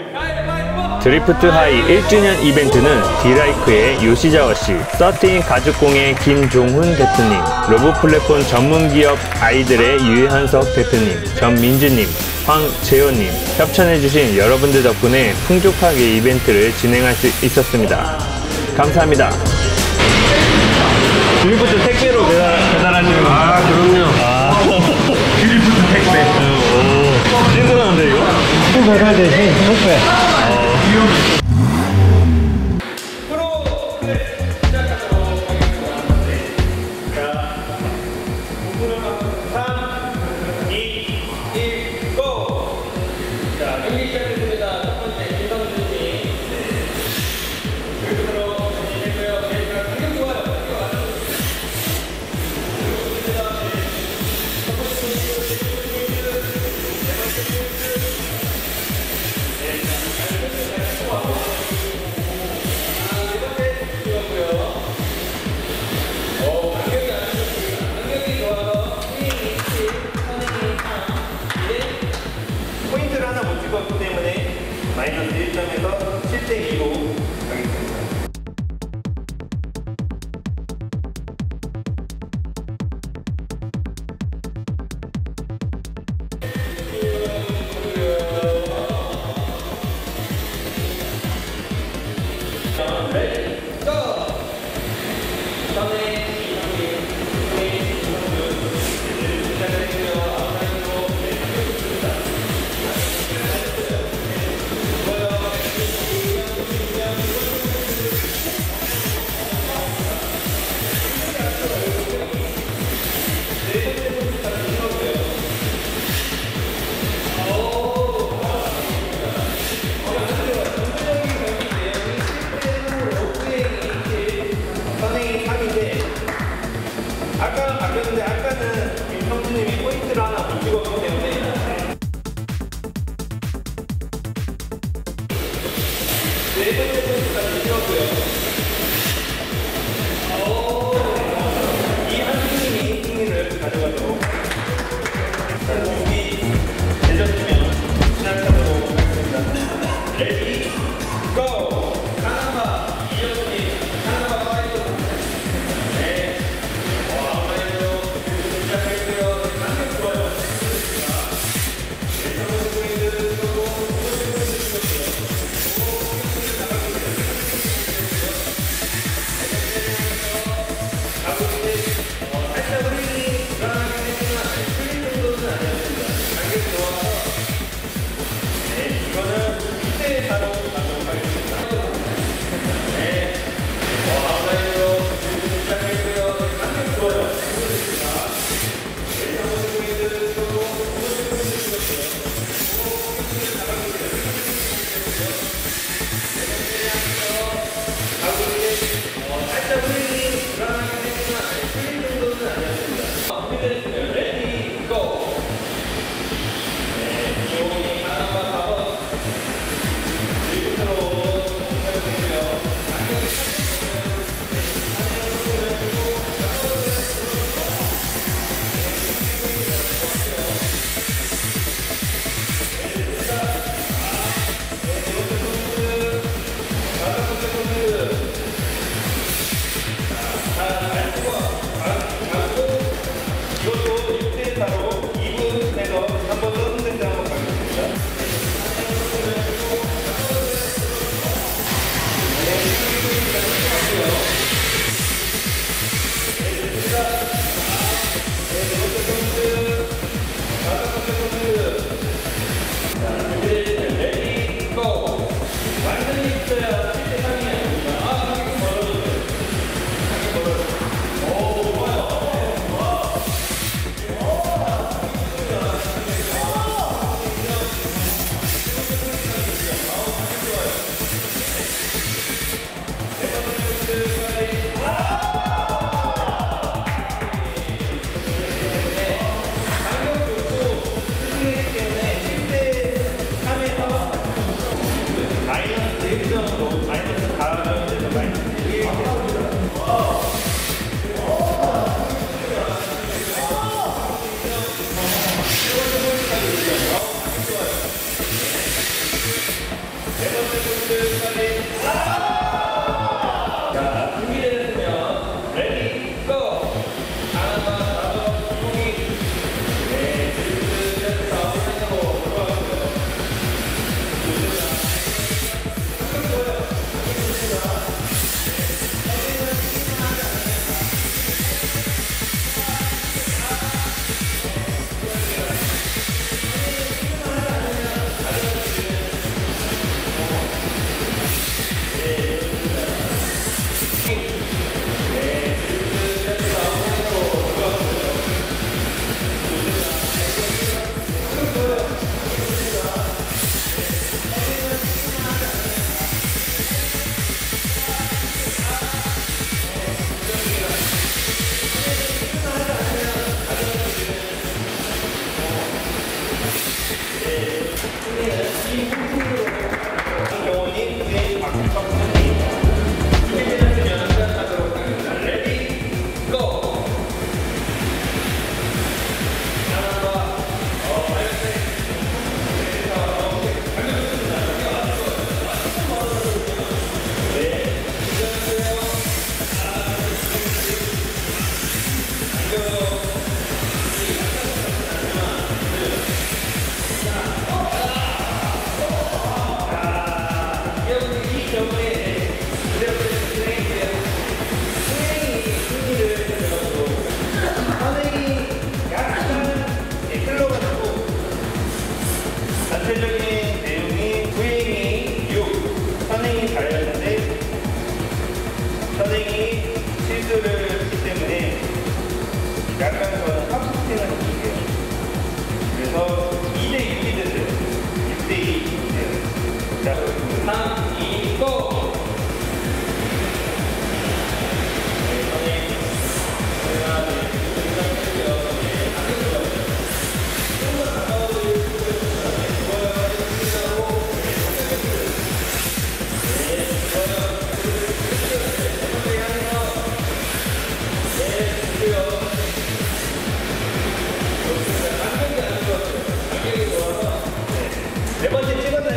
드리프트 하이 1주년 이벤트는 디라이크의 요시자와씨, 13 가죽공예 김종훈 대표님, 로봇 플랫폼 전문기업 아이들의 유현석 대표님, 전민주님, 황재호님 협찬해주신 여러분들 덕분에 풍족하게 이벤트를 진행할 수 있었습니다. 감사합니다. 드리프트 택배로 배달하시는 거? 아, 그럼요. 드리프트 택배. 찐득한데 이거? 배달 대신 택배. 포인트를 하나 못 찍었기 때문에 마이너스 1점에서 7대2로 가겠습니다. 아까는 바뀌었는데 아까는 김성준님이 포인트를 하나 못 찍었기 때문에 네 번째 포인트까지 찍었고요. 이한준님이 승리를 가져가도록 준비 되셨으면 시작하도록 하겠습니다. 레디 고! 카나바 이현님 카나바 파이터 네.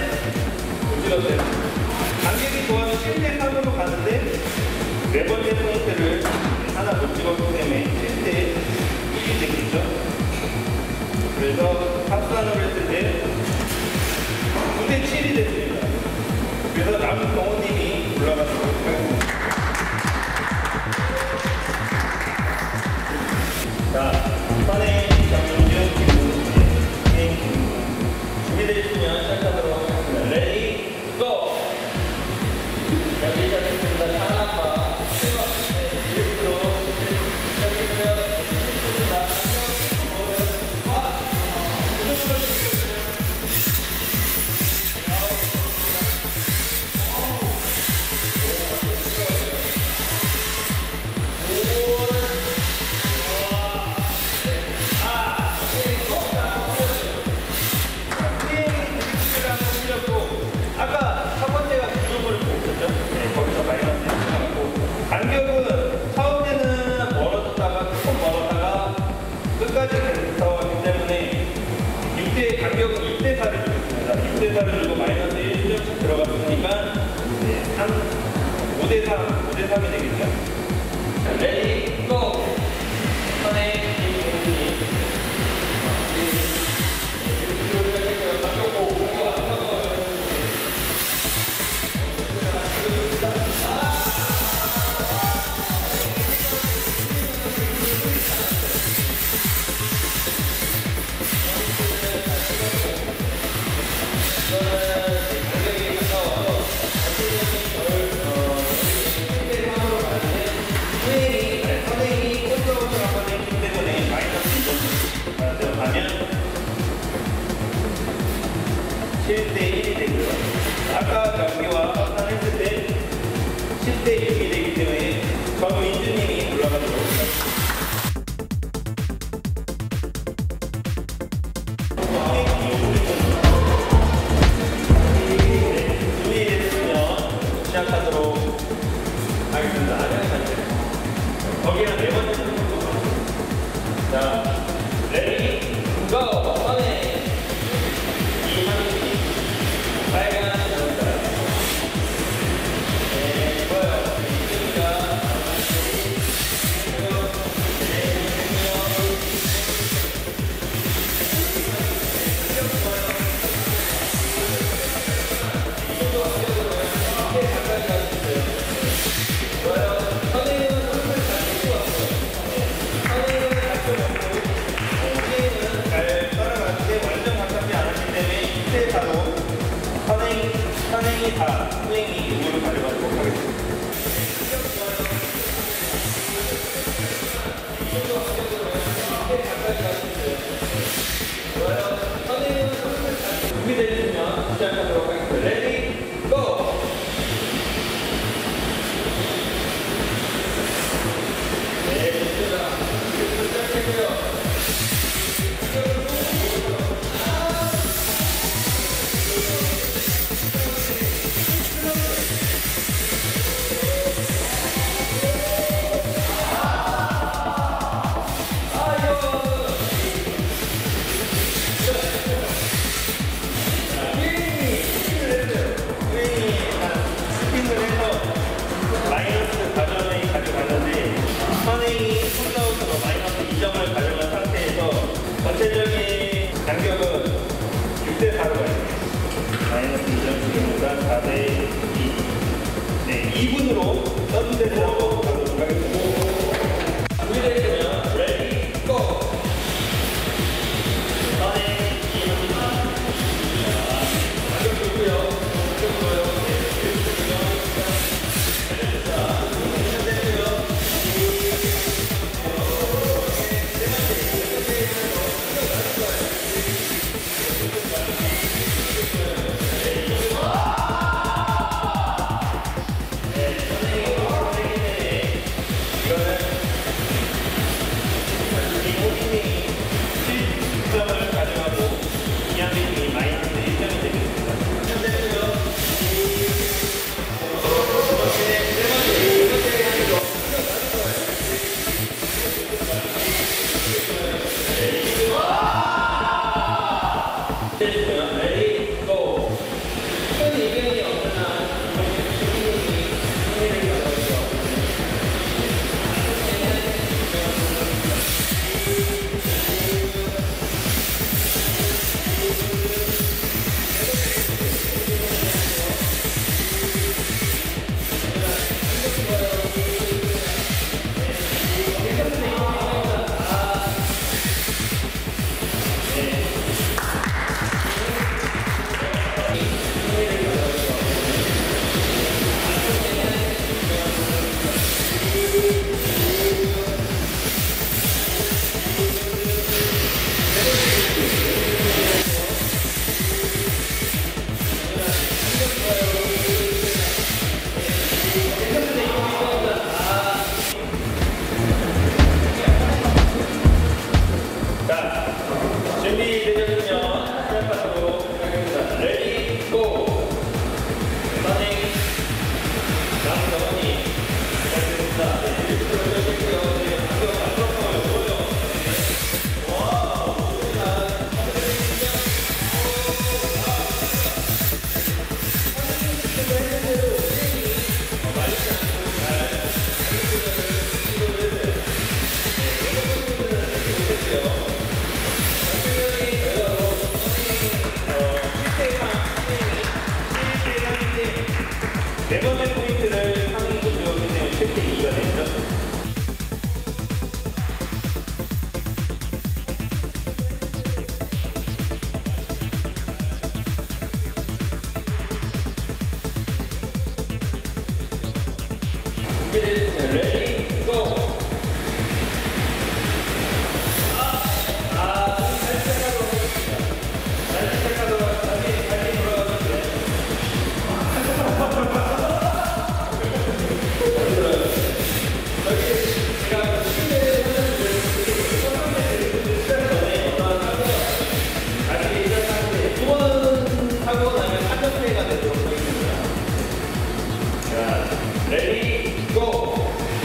못 찍었어요. 간격이 좋아서 7대 3으로 가는데 네 번째 포인트를 하나 못 찍었기 때문에 7대 1이 되겠죠. 그래서 합산을 했을 때 9대 7이 됐습니다. 그래서 남경호님이 올라가도록 하겠습니다. 자, 선행, 정윤준, 김문진, 준비되시면 시작하도록 하겠습니다. 레디, 고! 자, 시작했습니다. 하나과 일부러 시작했고요. 아까 첫 번째가 구조물을 보셨죠? 네, 거기서 마이너스 1고 간격은 처음에는 멀어졌다가 조금 멀었다가 끝까지 계속 왔기 때문에 6대 간격은 6대 4를 주겠습니다. 6대 4를 주고 마이너스 1점씩 들어갔으니까 네, 5대 3, 5대 3이 되겠죠? 자, 레디, 고! 선행, 김문진이 선행이 꼴등으로 한번 했기 때문에 마이너스 2점 들어가면 7대 1이 되고요. 아까 경기와 합산했을 때 10대 6이 되기 때문에 정민주님이 올라가도록 하겠습니다. 준비됐으면 시작하도록 하겠습니다. 거기는 네 번째 자, 레디, 고! 선행! 이한희, 빨간 남자. 네, 좋아요. 이승이가 잘 따라가는데 완전 가깝지 않았기 때문에 2대 4로 선행이 4, 수행이 6으로 가져가도록 하겠습니다. 준비되시면 시작하도록 하겠습니다. 레디, 고! 네, 좋습니다. 시작했고요. 마이너스 가정을 가져가는데 선행이 홈라운드로 마이너스 2점을 가져간 상태에서 전체적인 간격은 6대 4로 가야 돼요. 마이너스 2점씩입니다. 4대 2. 네, 2분으로 서브대로 가도록 하겠습니다. 준비되시면 레디, 고! 선행, 이분입니다. 간격 좋고요. 네 번째 포인트를 상위 구조였기 때문에 7대 2가 됐죠. 레디 고! 하고 나면 3점대가 되도록 하겠습니다. 자, 레디 고!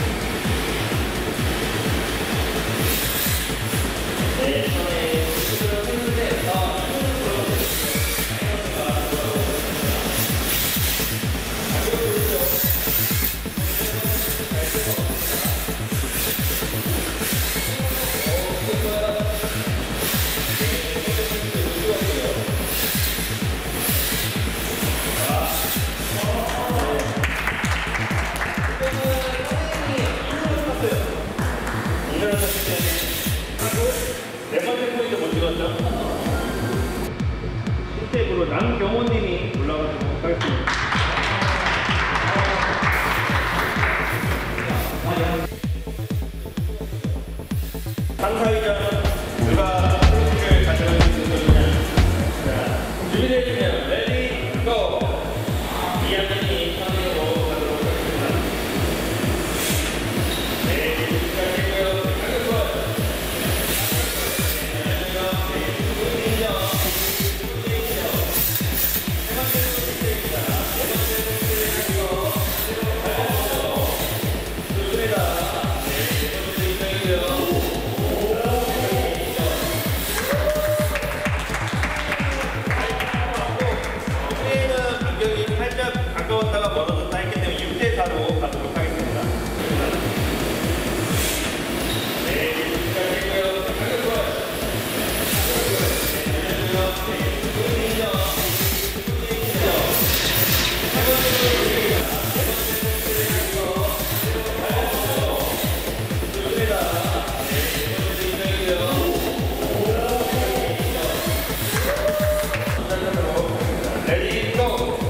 네 번째 포인트 못 찍었죠? 스텝으로 남경호님이 올라가도록 하겠습니다. 상사위전 누가 포인트를 가져갈 수 있는 거냐? 자, 준비되시면 레디 고! 이한민이 선행으로 가도록 하겠습니다. 네, 시작했고요. 가격 좋아요. 가까웠다가 멀어졌다 했기 때문에 6대 4로 가도록 하겠습니다. 네, 시작했고요. 가격 좋아요. 레디 고!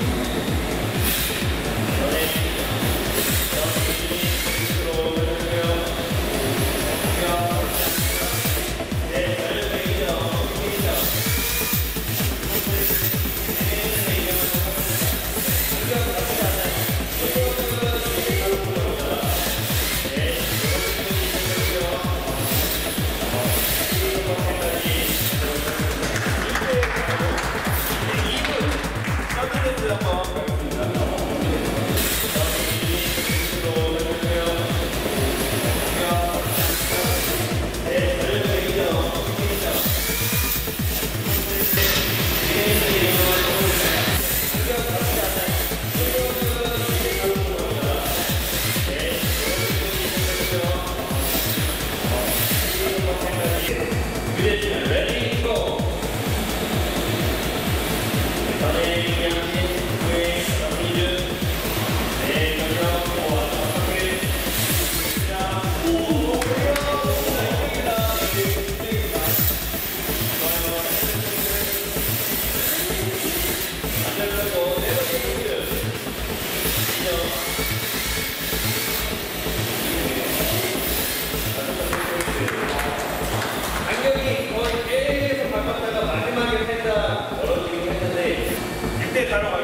레디 고! 간격이 거의 계속 바꿨다가 마지막에 살짝 멀어지긴 했는데 6대 4로